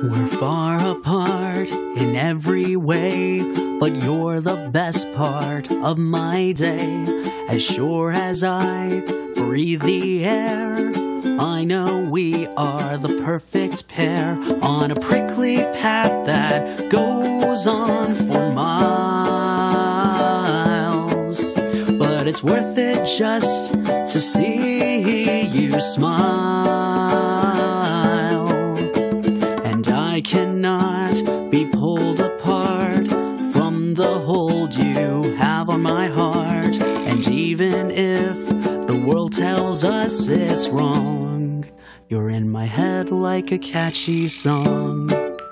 We're far apart in every way, but you're the best part of my day. As sure as I breathe the air, I know we are the perfect pair, on a prickly path that goes on for miles. But it's worth it just to see you smile. And I cannot be pulled apart from the hold you have on my heart. And even if the world tells us it's wrong, you're in my head like a catchy song.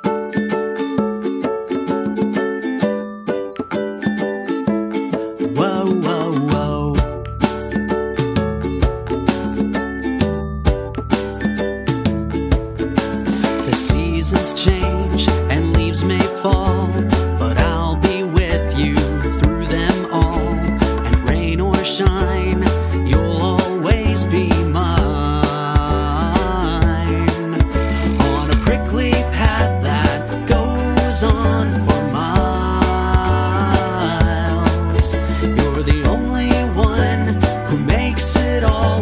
Whoa, whoa, whoa. The seasons change and leaves may fall, but I'll be with you through them all. And rain or shine, you'll always be mine, on a prickly path that goes on for miles. You're the only one who makes it all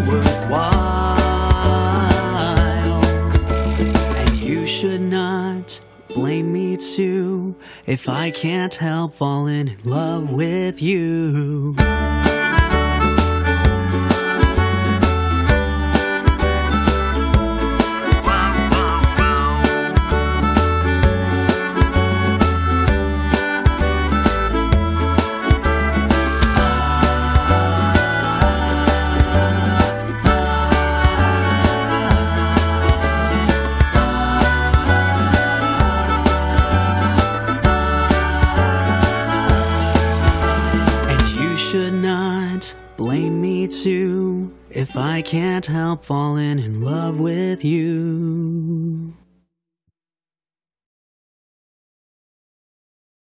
worthwhile. And you should not blame me too if I can't help falling in love with you. Should not blame me too if I can't help falling in love with you.